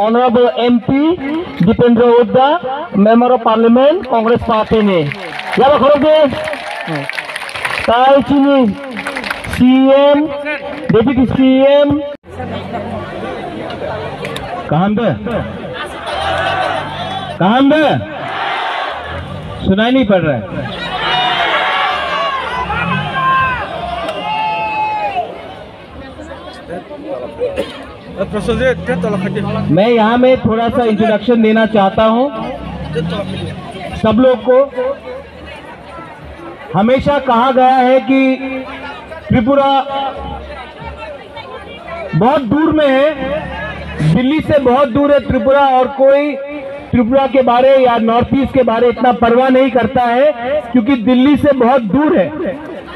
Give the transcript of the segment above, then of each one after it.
Honorable MP Dipendra Hooda, Member of Parliament, Congress Party ne. Ya bakhoge. Tai chini CM, Deputy CM. कहाँ पे? सुनाई नहीं पड़ रहा है। मैं यहाँ में थोड़ा सा इंट्रोडक्शन देना चाहता हूँ सब लोग को। हमेशा कहा गया है कि त्रिपुरा बहुत दूर में है, दिल्ली से बहुत दूर है त्रिपुरा, और कोई त्रिपुरा के बारे या नॉर्थ ईस्ट के बारे इतना परवाह नहीं करता है क्योंकि दिल्ली से बहुत दूर है।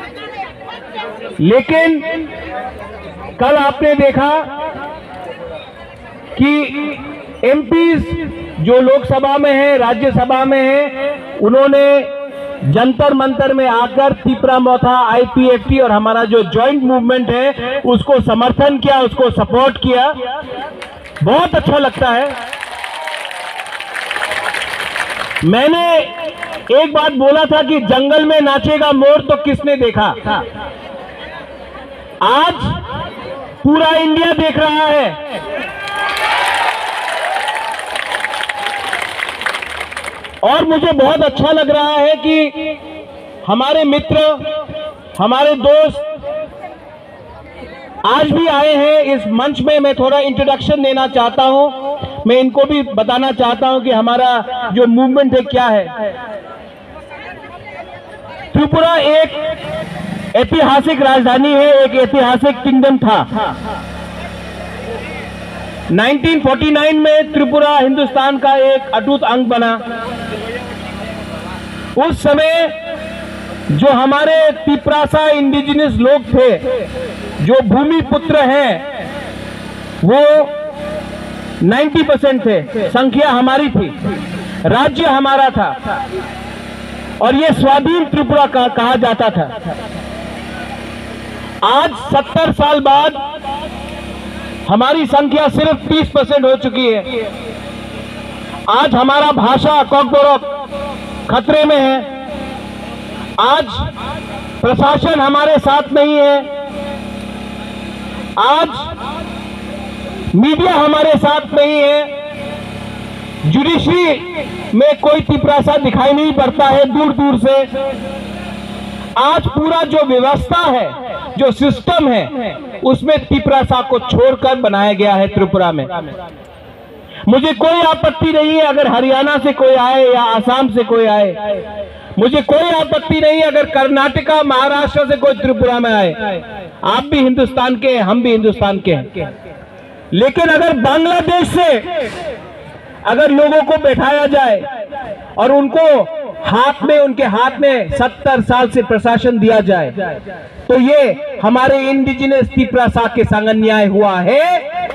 लेकिन कल आपने देखा कि एमपीज जो लोकसभा में है, राज्यसभा में है, उन्होंने जंतर मंतर में आकर त्रिपुरा मोथा, आईपीएफटी और हमारा जो जॉइंट मूवमेंट है उसको समर्थन किया, उसको सपोर्ट किया। बहुत अच्छा लगता है। मैंने एक बात बोला था कि जंगल में नाचेगा मोर तो किसने देखा। आज पूरा इंडिया देख रहा है। और मुझे बहुत अच्छा लग रहा है कि हमारे मित्र, हमारे दोस्त आज भी आए हैं इस मंच में। मैं थोड़ा इंट्रोडक्शन देना चाहता हूं, मैं इनको भी बताना चाहता हूं कि हमारा जो मूवमेंट है क्या है। त्रिपुरा एक ऐतिहासिक राजधानी है, एक ऐतिहासिक किंगडम था। 1949 में त्रिपुरा हिंदुस्तान का एक अटूट अंग बना। उस समय जो हमारे तिपरासा इंडिजिनस लोग थे, जो भूमि पुत्र हैं, वो 90% थे, संख्या हमारी थी, राज्य हमारा था और ये स्वाधीन त्रिपुरा कहा जाता था। आज 70 साल बाद हमारी संख्या सिर्फ 30% हो चुकी है। आज हमारा भाषा कोकबोरोक खतरे में है। आज प्रशासन हमारे साथ नहीं है। आज मीडिया हमारे साथ नहीं है। जुडिशरी में कोई तिपरासा दिखाई नहीं पड़ता है दूर दूर से। आज पूरा जो व्यवस्था है, जो सिस्टम है, उसमें तिपरासा को छोड़कर बनाया गया है त्रिपुरा में। मुझे कोई आपत्ति नहीं है अगर हरियाणा से कोई आए या आसाम से कोई आए। मुझे कोई आपत्ति नहीं है अगर कर्नाटका, महाराष्ट्र से कोई त्रिपुरा में आए। आप भी हिंदुस्तान के हैं, हम भी हिंदुस्तान के हैं। लेकिन अगर बांग्लादेश से अगर लोगों को बैठाया जाए और उनको उनके हाथ में 70 साल से प्रशासन दिया जाए, तो ये हमारे इंडिजिनस तिपरासा के संग अन्याय हुआ है।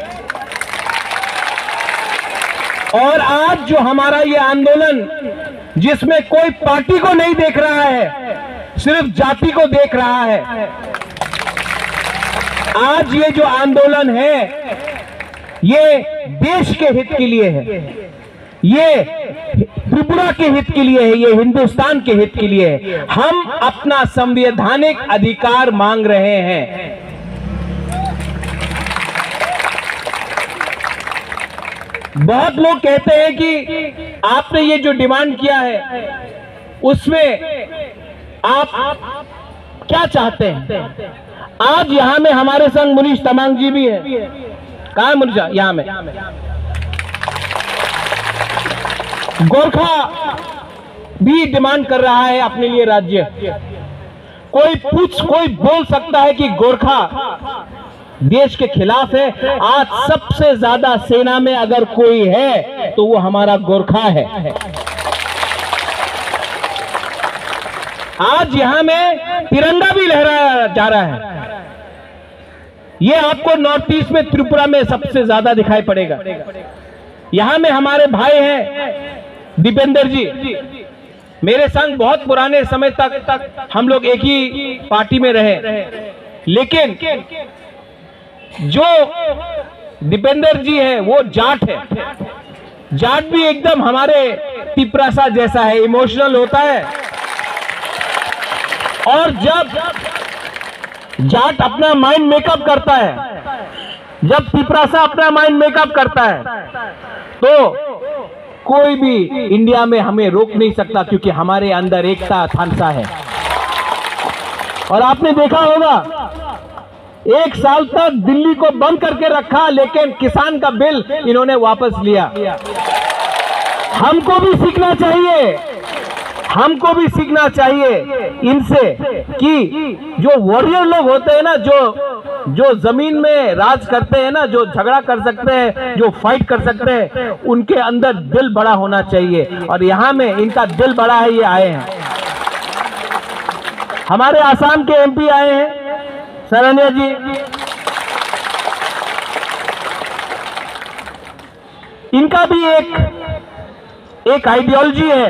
और आज जो हमारा ये आंदोलन, जिसमें कोई पार्टी को नहीं देख रहा है, सिर्फ जाति को देख रहा है, आज ये जो आंदोलन है ये देश के हित के लिए है, ये त्रिपुरा के हित के लिए है, ये हिंदुस्तान के हित के लिए है। हम अपना संवैधानिक अधिकार मांग रहे हैं। बहुत लोग कहते हैं कि आपने ये जो डिमांड किया है उसमें आप क्या चाहते हैं। आज यहां में हमारे संग मुनीश तमांग जी भी है। कहां है मुनीश? यहां में। गोरखा भी डिमांड कर रहा है अपने लिए राज्य। कोई बोल सकता है कि गोरखा देश के खिलाफ है। आज सबसे ज्यादा सेना में अगर कोई है तो वो हमारा गोरखा है। आज यहां में तिरंगा भी लहराया जा रहा है। ये आपको नॉर्थ ईस्ट में त्रिपुरा में सबसे ज्यादा दिखाई पड़ेगा। यहां में हमारे भाई हैं दीपेंद्र जी, मेरे संग बहुत पुराने समय तक हम लोग एक ही पार्टी में रहे। लेकिन जो दीपेंद्र जी है वो जाट है। जाट भी एकदम हमारे तिपरासा जैसा है, इमोशनल होता है। और जब जाट अपना माइंड मेकअप करता है, जब तिपरासा अपना माइंड मेकअप करता है, तो कोई भी इंडिया में हमें रोक नहीं सकता, क्योंकि हमारे अंदर एकता थानसा है। और आपने देखा होगा 1 साल तक दिल्ली को बंद करके रखा, लेकिन किसान का बिल इन्होंने वापस लिया। हमको भी सीखना चाहिए, हमको भी सीखना चाहिए इनसे कि जो वॉरियर लोग होते हैं ना, जो जमीन में राज करते हैं ना, जो झगड़ा कर सकते हैं, जो फाइट कर सकते हैं, उनके अंदर दिल बड़ा होना चाहिए। और यहां में इनका दिल बड़ा है, ये आए हैं। हमारे आसाम के एमपी आए हैं, शरण्या जी। इनका भी एक आइडियोलॉजी है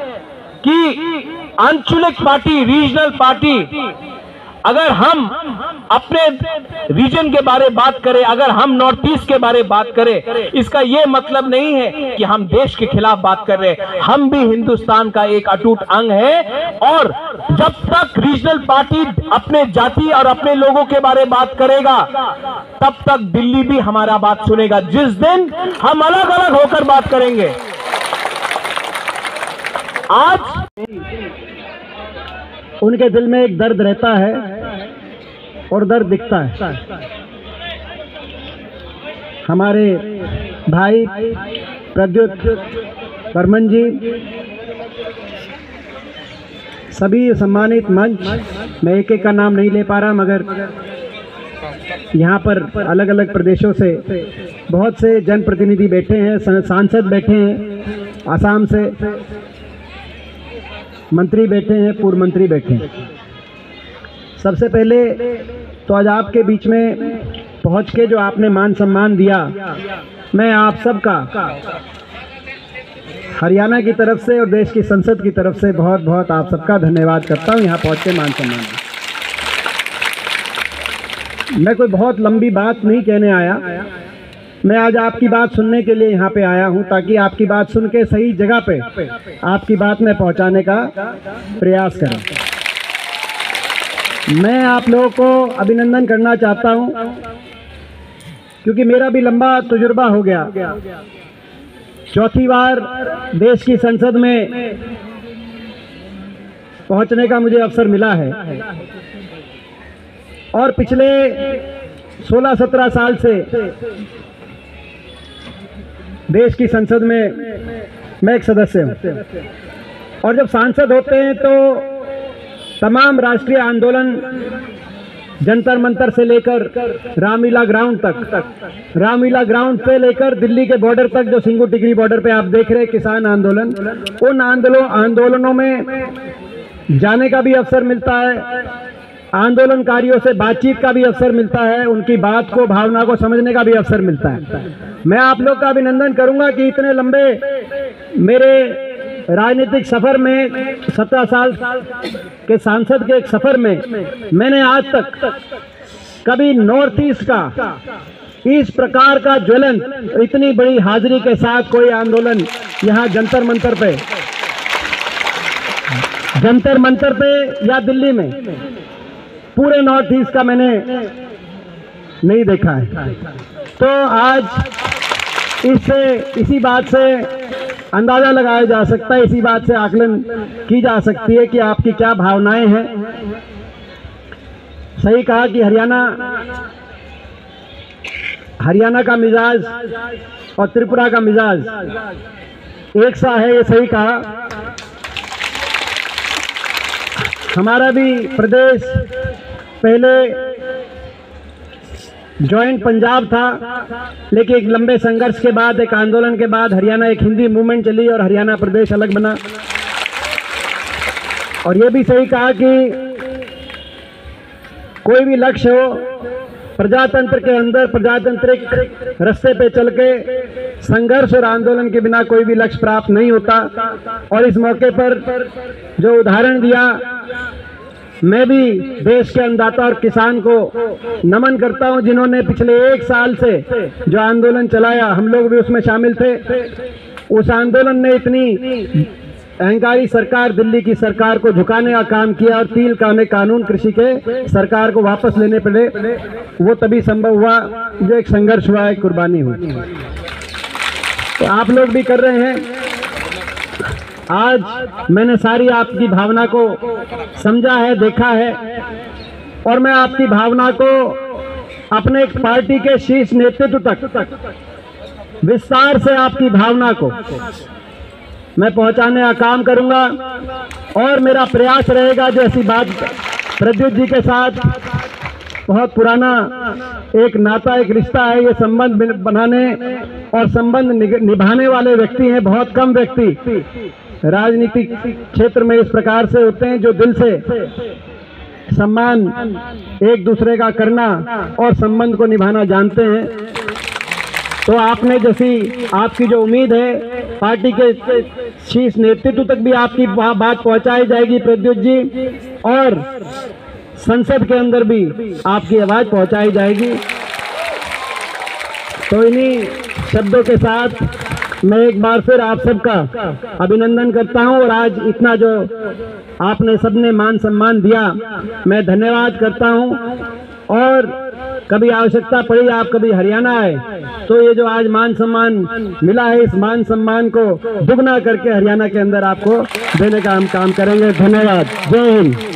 कि आंचलिक पार्टी, रीजनल पार्टी, अगर हम अपने रीजन के बारे में बात करें, अगर हम नॉर्थ ईस्ट के बारे में बात करें, इसका यह मतलब नहीं है कि हम देश के खिलाफ बात कर रहे हैं। हम भी हिंदुस्तान का एक अटूट अंग है। और जब तक रीजनल पार्टी अपने जाति और अपने लोगों के बारे में बात करेगा, तब तक दिल्ली भी हमारा बात सुनेगा। जिस दिन हम अलग अलग होकर बात करेंगे, आज उनके दिल में एक दर्द रहता है और दर्द दिखता है। हमारे भाई प्रद्युत बर्मन जी, सभी सम्मानित मंच, मैं एक एक का नाम नहीं ले पा रहा, मगर यहाँ पर अलग अलग प्रदेशों से बहुत से जनप्रतिनिधि बैठे हैं, सांसद बैठे हैं, आसाम से मंत्री बैठे हैं, पूर्व मंत्री बैठे हैं। सबसे पहले तो आज आपके बीच में पहुंच के जो आपने मान सम्मान दिया, मैं आप सबका हरियाणा की तरफ से और देश की संसद की तरफ से बहुत बहुत आप सबका धन्यवाद करता हूं। यहाँ पहुंच के मान सम्मान दिया। मैं कोई बहुत लंबी बात नहीं कहने आया, मैं आज आपकी बात सुनने के लिए यहाँ पे आया हूँ, ताकि आपकी बात सुन के सही जगह पे आपकी बात में पहुँचाने का प्रयास करें। मैं आप लोगों को अभिनंदन करना चाहता हूँ, क्योंकि मेरा भी लंबा तजुर्बा हो गया। 4थी बार देश की संसद में पहुँचने का मुझे अवसर मिला है, और पिछले 16-17 साल से देश की संसद में मैं एक सदस्य हूँ। और जब सांसद होते हैं तो तमाम राष्ट्रीय आंदोलन, जंतर मंतर से लेकर रामलीला ग्राउंड तक, रामलीला ग्राउंड से लेकर दिल्ली के बॉर्डर तक, जो सिंगू टिकरी बॉर्डर पे आप देख रहे हैं किसान आंदोलन, उन आंदोलनों में जाने का भी अवसर मिलता है, आंदोलनकारियों से बातचीत का भी अवसर मिलता है, उनकी बात को, भावना को समझने का भी अवसर मिलता है। मैं आप लोग का अभिनंदन करूंगा कि इतने लंबे मेरे राजनीतिक सफर में, 17 साल के सांसद के एक सफर में, मैंने आज तक कभी नॉर्थ ईस्ट का इस प्रकार का ज्वलंत, इतनी बड़ी हाजिरी के साथ कोई आंदोलन यहाँ जंतर मंतर पे या दिल्ली में, पूरे नॉर्थ ईस्ट का मैंने नहीं देखा है। तो आज इसी बात से अंदाजा लगाया जा सकता है, इसी बात से आकलन की जा सकती है कि आपकी क्या भावनाएं हैं। सही कहा कि हरियाणा का मिजाज और त्रिपुरा का मिजाज एक सा है, ये सही कहा। हमारा भी प्रदेश पहले जॉइंट पंजाब था, लेकिन एक लंबे संघर्ष के बाद, एक आंदोलन के बाद हरियाणा, एक हिंदी मूवमेंट चली और हरियाणा प्रदेश अलग बना। और ये भी सही कहा कि कोई भी लक्ष्य हो, प्रजातंत्र के अंदर प्रजातांत्रिक रास्ते पे चल के संघर्ष और आंदोलन के बिना कोई भी लक्ष्य प्राप्त नहीं होता। और इस मौके पर जो उदाहरण दिया मैं भी देश के अन्नदाता और किसान को नमन करता हूं, जिन्होंने पिछले 1 साल से जो आंदोलन चलाया, हम लोग भी उसमें शामिल थे। उस आंदोलन ने इतनी अहंकारी सरकार, दिल्ली की सरकार को झुकाने का काम किया और 3 कानून कृषि के सरकार को वापस लेने पड़े। वो तभी संभव हुआ जो एक संघर्ष हुआ, एक कुर्बानी हुई। तो आप लोग भी कर रहे हैं। आज मैंने सारी आपकी भावना को समझा है, देखा है, और मैं आपकी भावना को अपने एक पार्टी के शीर्ष नेतृत्व तक विस्तार से आपकी भावना को मैं पहुंचाने का काम करूंगा। और मेरा प्रयास रहेगा, जैसी बात प्रद्युत जी के साथ बहुत पुराना एक नाता, एक रिश्ता है, ये संबंध बनाने और संबंध निभाने वाले व्यक्ति हैं। बहुत कम व्यक्ति राजनीतिक क्षेत्र में इस प्रकार से होते हैं, जो दिल से सम्मान एक दूसरे का करना और संबंध को निभाना जानते हैं। तो आपने जैसी आपकी जो उम्मीद है, पार्टी के शीर्ष नेतृत्व तक भी आपकी बात पहुंचाई जाएगी प्रद्युत जी, और संसद के अंदर भी आपकी आवाज पहुंचाई जाएगी। तो इन्हीं शब्दों के साथ मैं एक बार फिर आप सबका अभिनंदन करता हूं, और आज इतना जो आपने सबने मान सम्मान दिया, मैं धन्यवाद करता हूं। और कभी आवश्यकता पड़ी, आप कभी हरियाणा आए तो ये जो आज मान सम्मान मिला है, इस मान सम्मान को दुगना करके हरियाणा के अंदर आपको देने का हम काम करेंगे। धन्यवाद। जय हिंद।